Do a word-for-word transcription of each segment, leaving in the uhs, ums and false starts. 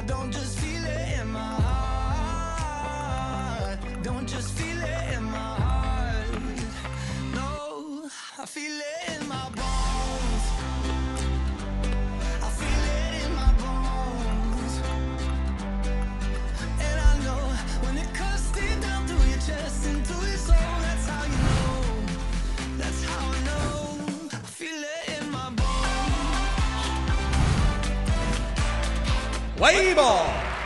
don't just feel it in my heart. Don't just feel it in my heart. No, I feel it in my bones. I feel it in my bones. And I know when it cuts deep down through your chest into your soul, that's how you know. That's how I know. I feel it in my bones. Play ball.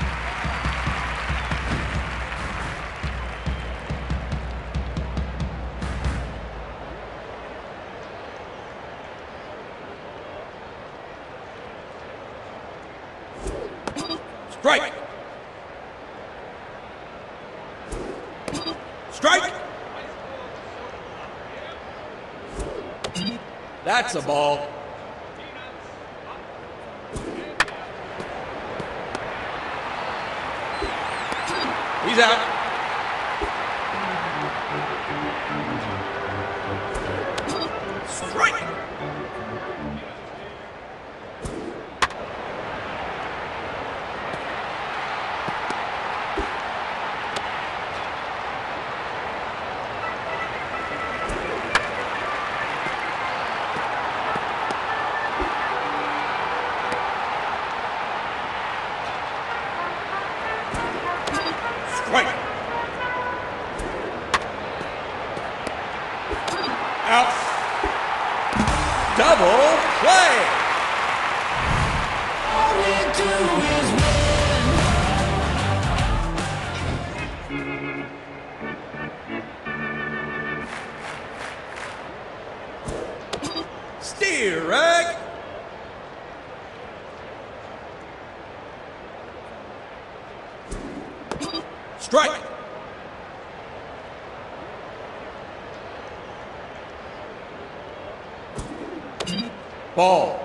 Strike. Strike. That's a ball. He's out. Strike. Strike. Out. Double play. All we do is win. Steer rag. Strike. Ball.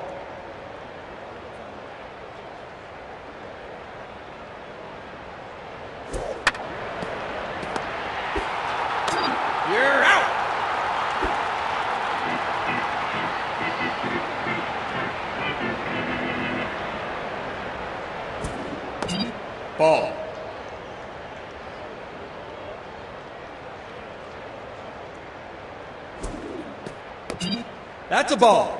You're out. Ball. That's a ball.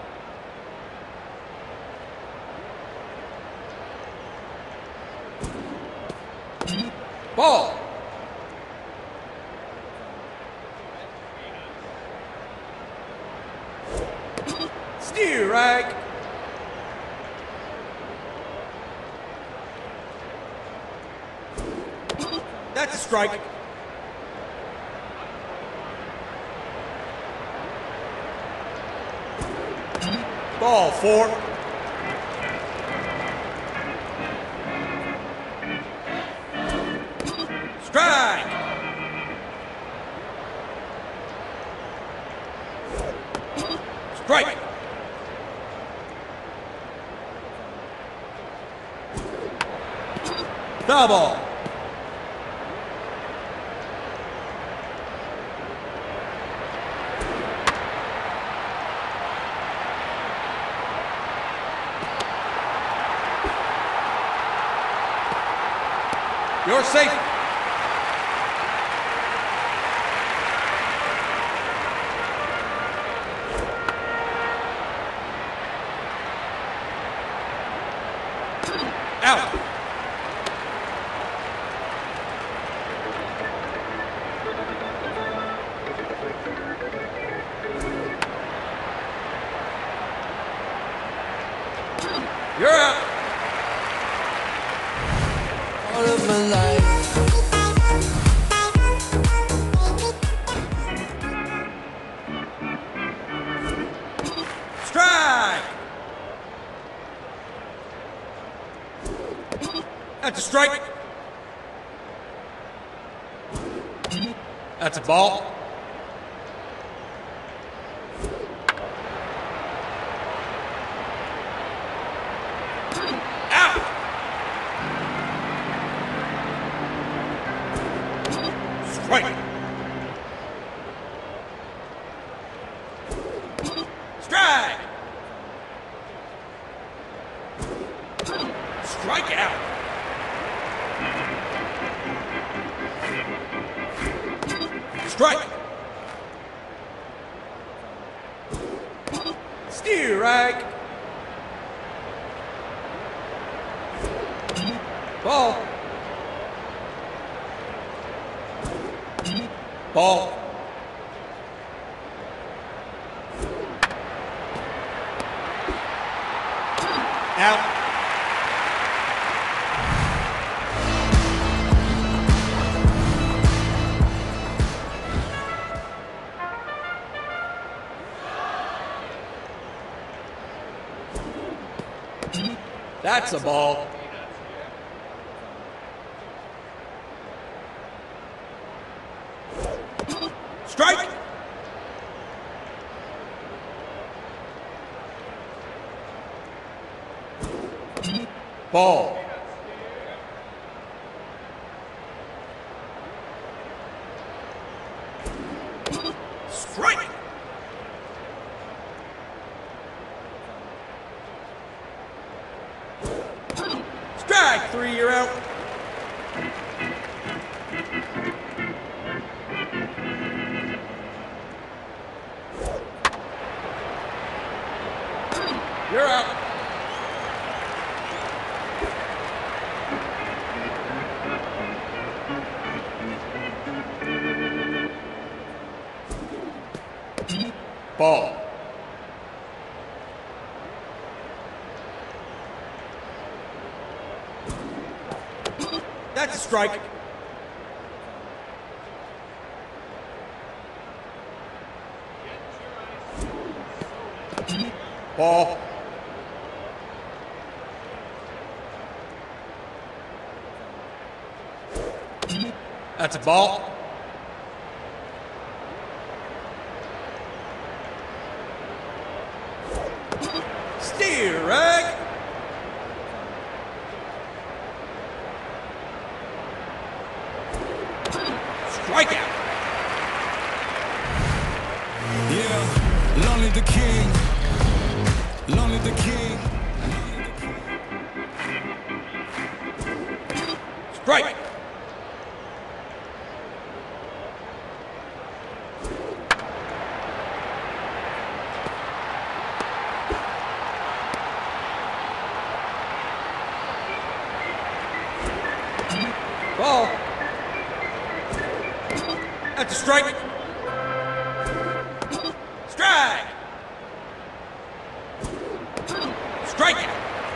Ball. Steer rag. That's a strike. Ball four. Strike. Strike. Foul ball. You're safe. Out. You're out. all of my life. Strike! That's a strike. That's a ball. Out! Strike! Strike! Strike out. Strike. Strike. Ball. Ball. Out. That's a ball. Strike. Ball. Strike. Strike three, you're out. You're out. Ball. That's a strike. Ball. That's a ball. Strike. Strikeout. Yeah, lonely the king. Lonely the king. Strike. Ball. That's a strike. Strike. Strike it.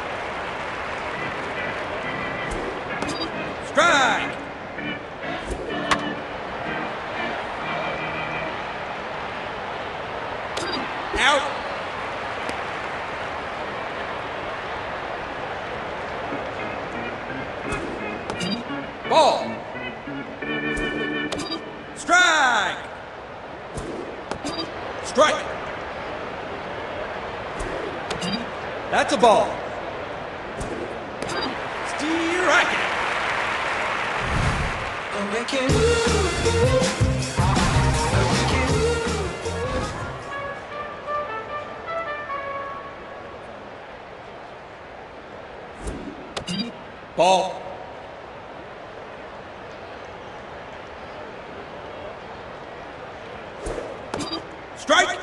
Strike. Out. Ball. Strike. Strike. That's a ball. Strike it. Don't make it. Don't make it. Ball. Strike.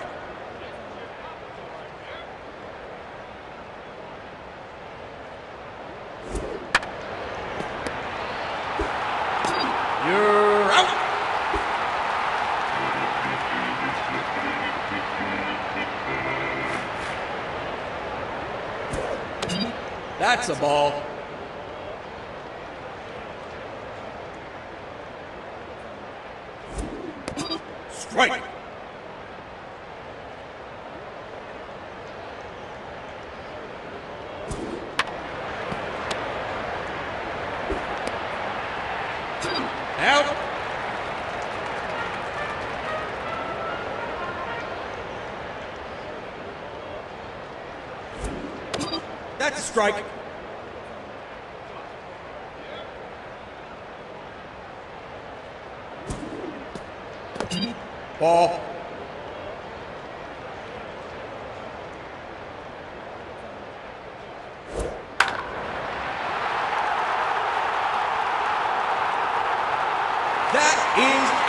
You're out. That's a ball. Strike. Out. That's a strike. Ball.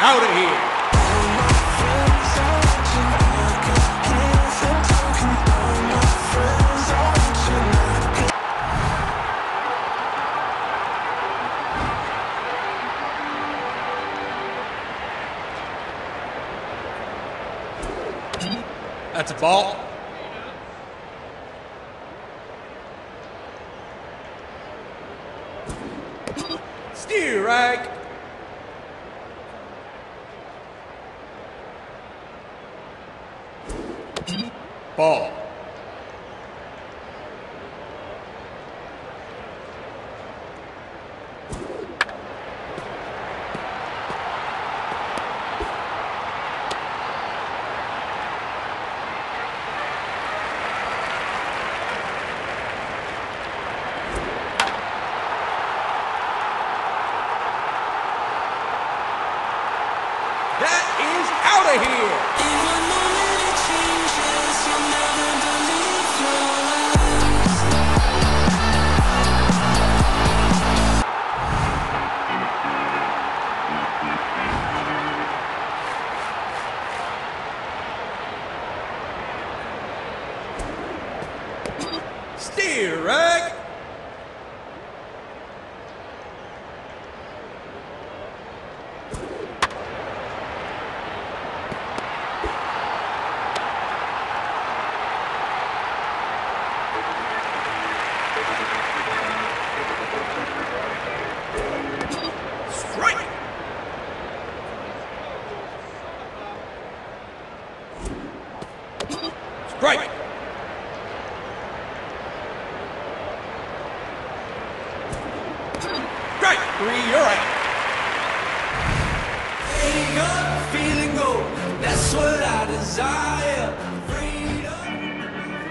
Out of here. That's a ball. Strike. Ball. That is out of here. Even though many changes, you'll never believe your Strike. Strike. Strike. Strike. Three, you're out. Feeling up, feeling gold, that's what I desire. Freedom.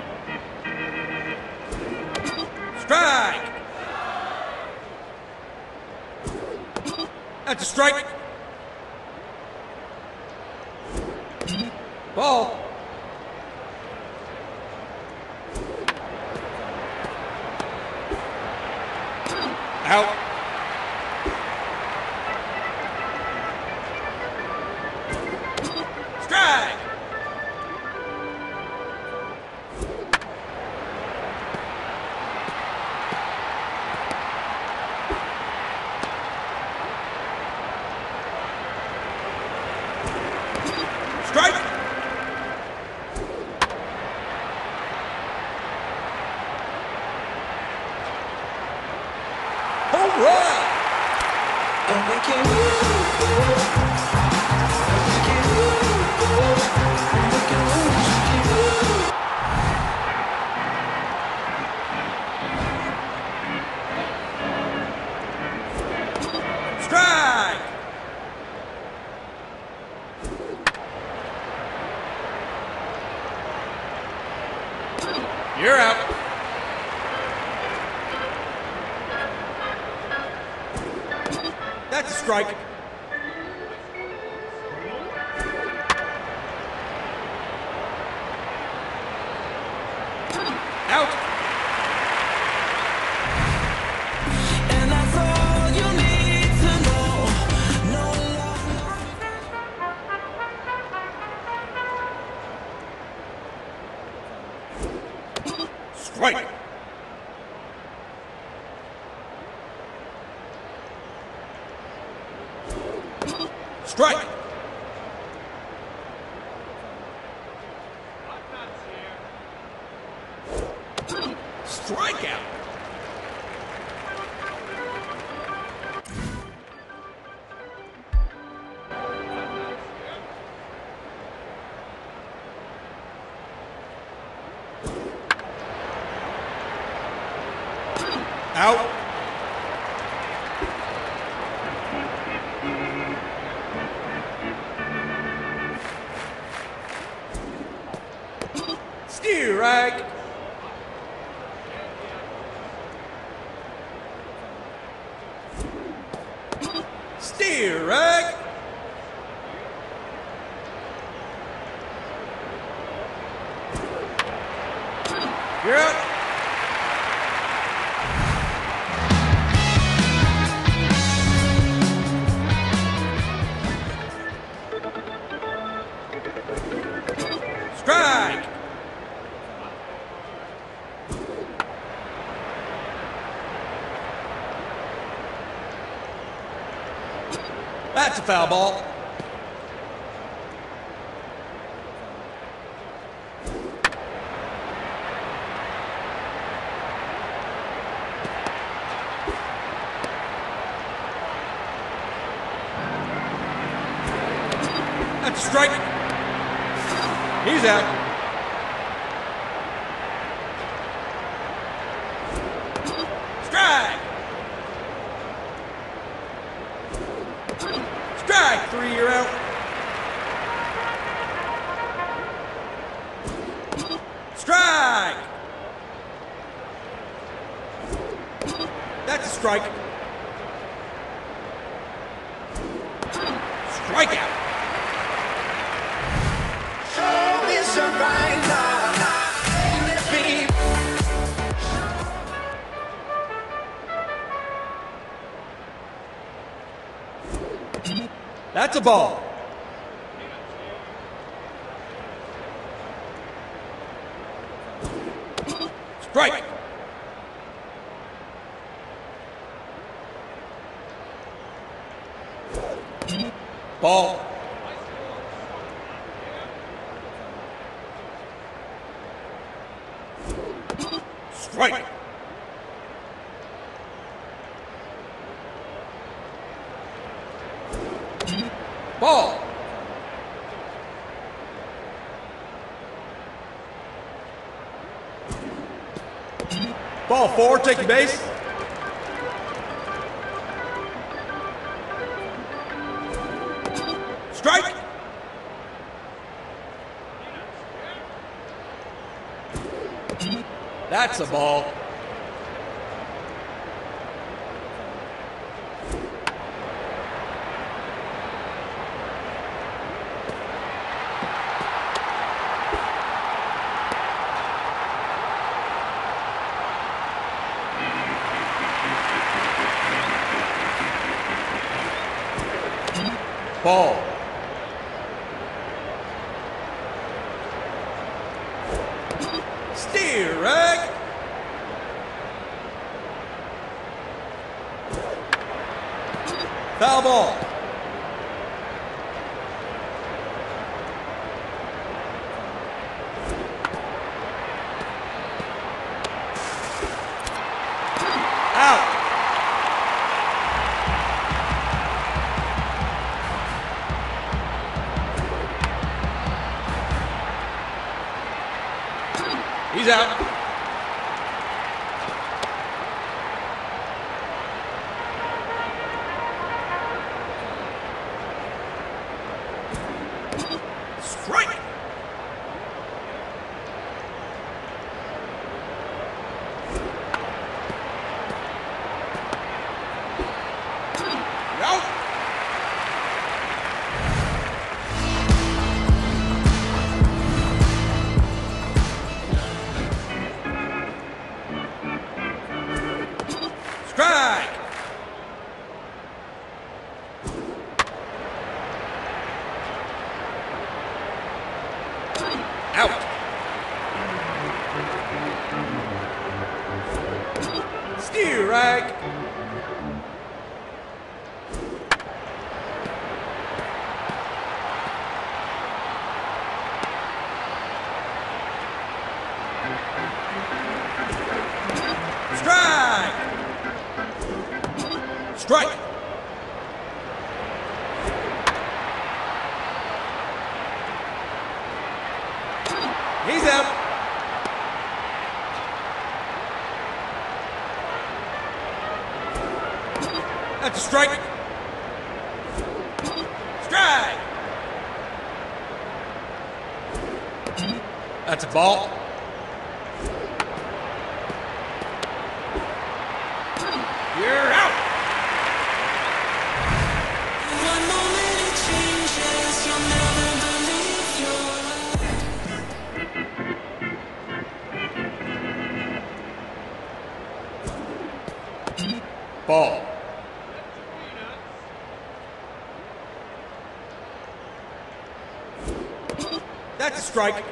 Strike. That's a strike. Ball. Out. Strike. Strike. Home run. I'm making you, I'm making you, I'm making you. Strike. You're out. That's a strike. Out. And that's all you need to know. No love. Strike. Strike. Strikeout. Out. Strike. Strike. You're out. That's a foul ball. That's a strike. He's out. Strike. Strike. Three, you're out. Strike. That's a strike. Strikeout. Show me surrender. Let me. That's a ball. Strike. Ball. Strike. Ball. Ball four, take the base. Strike. That's a ball. Ball. Steer, right? Foul ball. Out. He's out. Strike. Out. Strike. Out. Steer, right? Strike. Strike. He's out. That's a strike. Strike. That's a ball. You're out. One moment it changes, you'll never believe your life. Ball. That's a strike.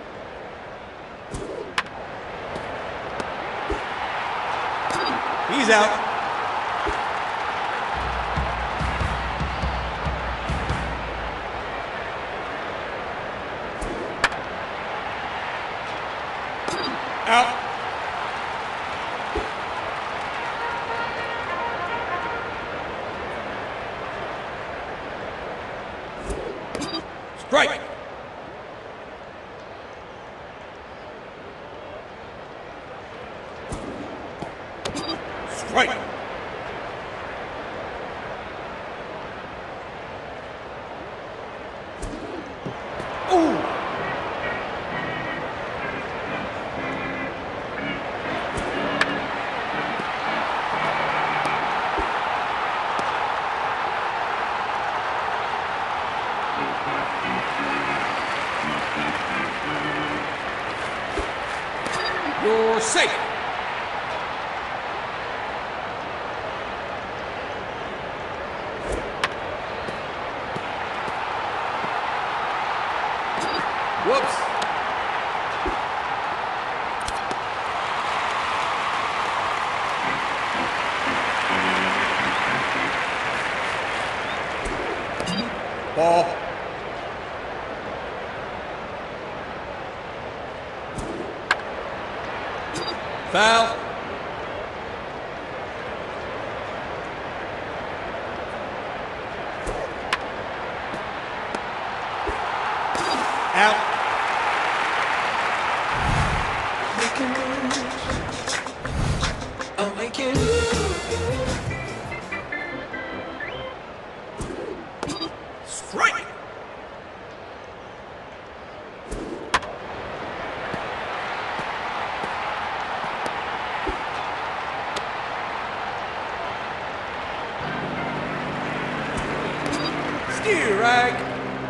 He's out. Out. Strike. Strike. Ooh. You're safe. Whoops. Ball. Foul. Out. Making moves. I'm making Strike. Steer rag.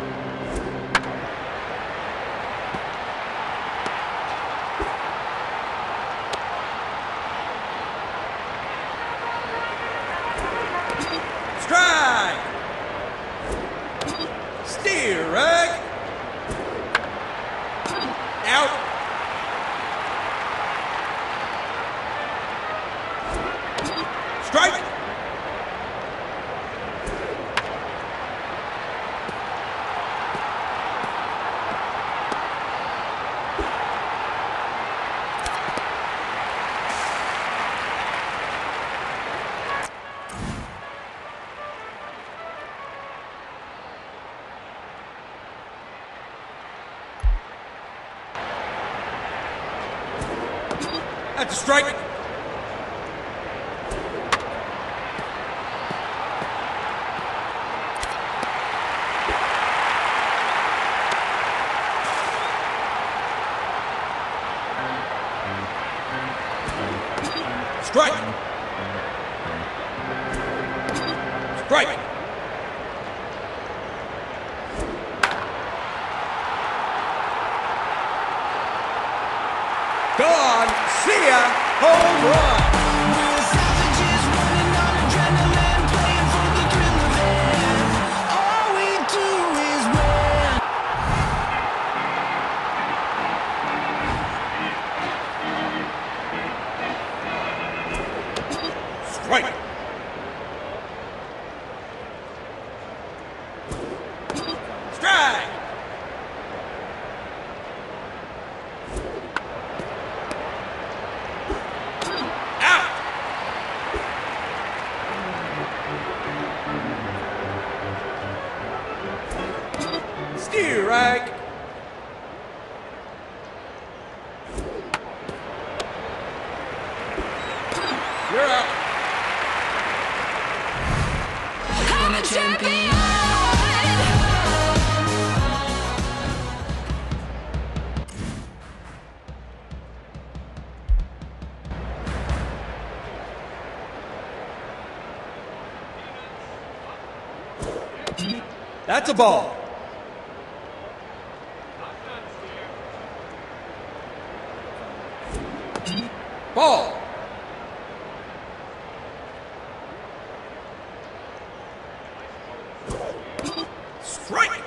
Strike. Steer rag. Out. Strike. That's a strike. Strike. Strike. Gone. See ya. Home run. We're savages running on adrenaline, playing for the thrill of it. All we do is win. Strike. Strike. Out. Steer rag. You're out. I'm a champion. That's a ball. Ball. Strike.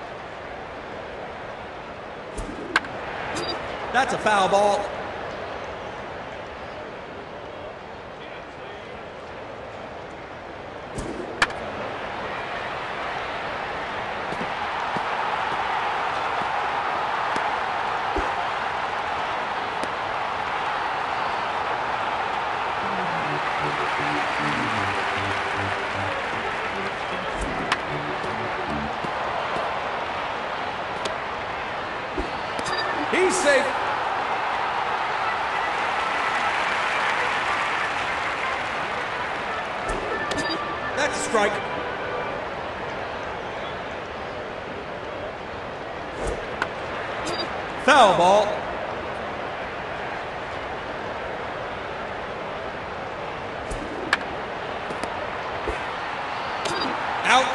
That's a foul ball. He's safe. That's a strike. Foul ball. Out.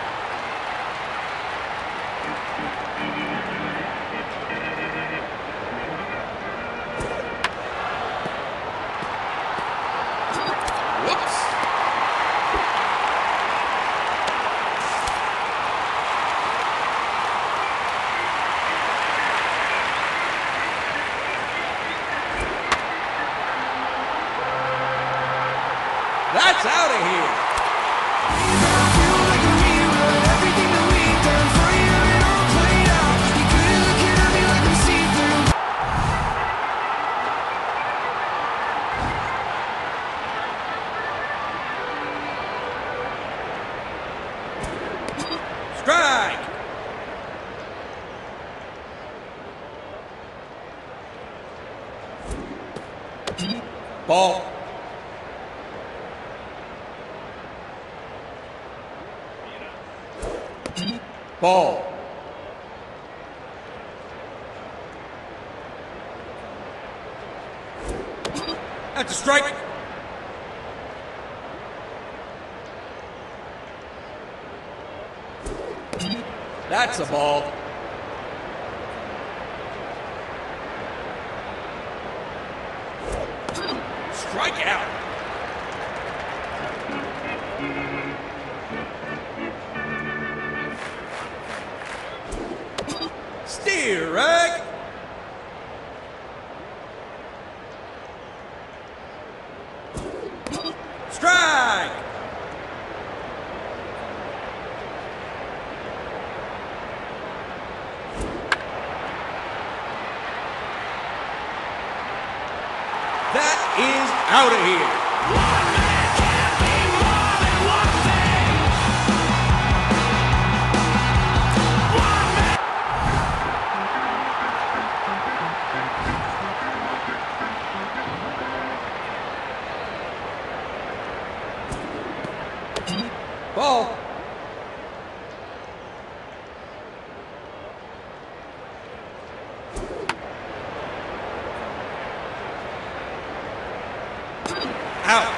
Whoops. That's out of here. Strike. Ball. Ball. That's a strike. That's a ball. Strike out. Steer rag. Strike. That is out of here. One man can't be more than one thing. One man. Ball. Out.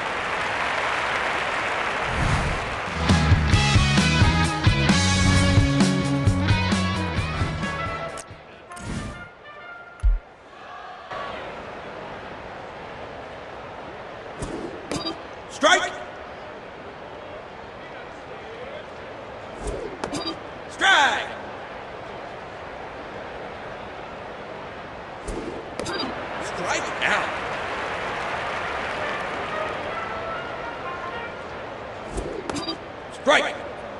Strike. Strike. Strike out. Strike.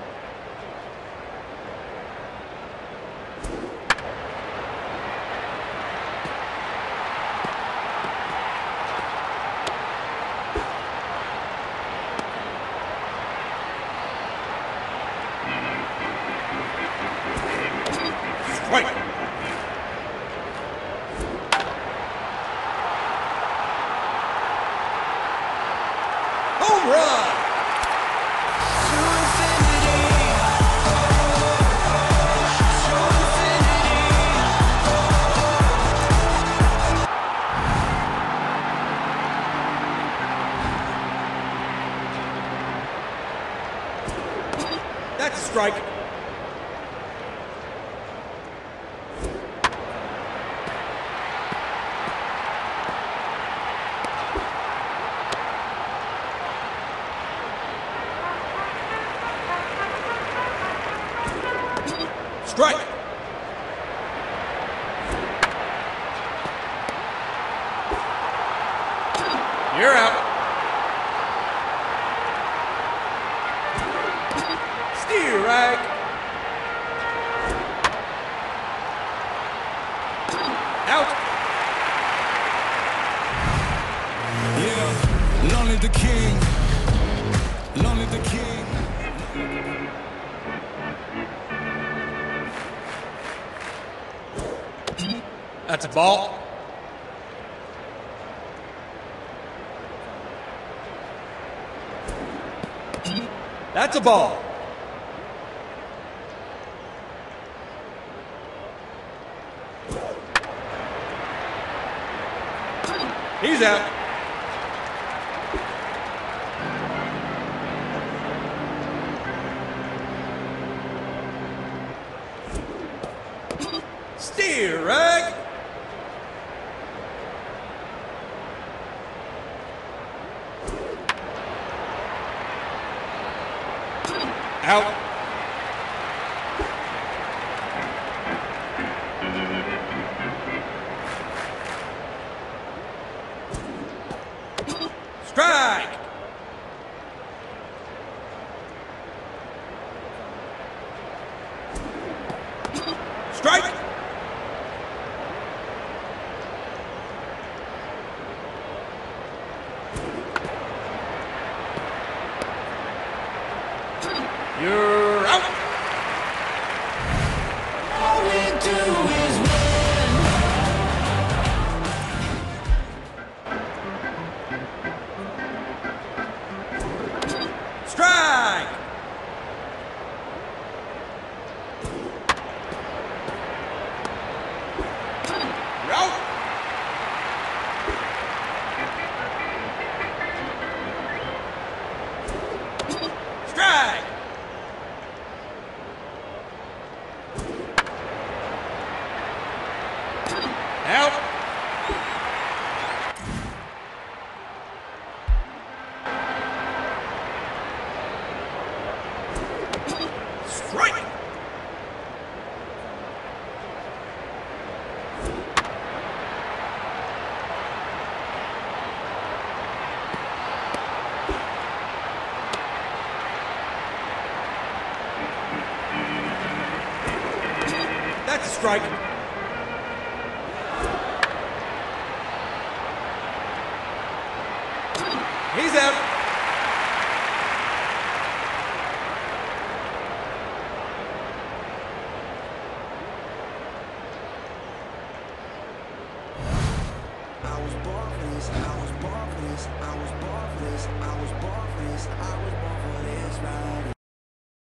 Strike. Home run. That's a strike. Strike. You're out. Steer rag. Out. Yeah, lonely the king. Lonely the king. That's a ball. That's a ball. He's out. Strike. Out. Strike. Strike. You're out. All we do is win. Strike. You're out. Strike. Out. Strike. That's a strike. He's out. I was born for this, I was born for this, I was born for this, I was born for this, I